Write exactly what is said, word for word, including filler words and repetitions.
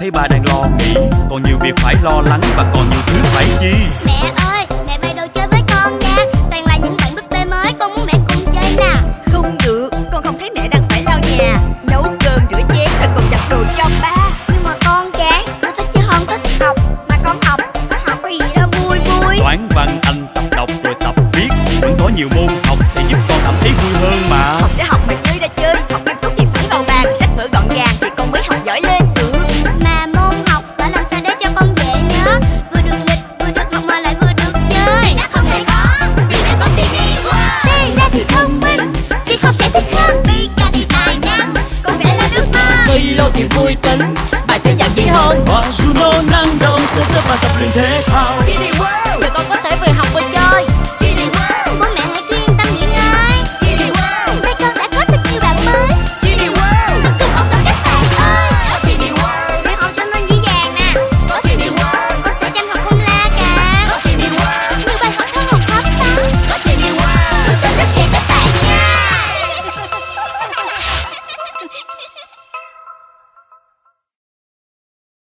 thấy ba đang lo nghĩ, còn nhiều việc phải lo lắng và còn nhiều thứ phải chi. Mẹ ơi, mẹ bày đồ chơi với con nha. Toàn là những bản búp bê mới, con muốn mẹ cùng chơi nè. Không được, con không thấy mẹ đang phải lau nhà, nấu cơm, rửa chén rồi còn giặt đồ cho ba. Nhưng mà con chán, con thích chứ không thích học. Mà con học, phải học có gì đâu vui vui. Toán văn anh tập đọc rồi tập viết, vẫn có nhiều môn học sẽ giúp con cảm thấy vui hơn mà. Học sẽ học mà chơi ra chơi, học nghiêm túc thì phải vào bàn, sách vở gọn gàng thì con mới học giỏi lên được. Mà môn học phải làm sao để cho con dễ nhớ, vừa được nghịch, vừa được học mà lại vừa được chơi. Thì đã không hề khó, vì mẹ con chỉ đi qua. Thế ra thì thông minh, việc học sẽ thích hơn. Pika thì tài năng, con vẽ là ước mơ. Milo thì vui tính, bạn sẽ giảm trí hơn. Và Juno năng động sẽ giúp bạn tập luyện thể thao. Chỉ đi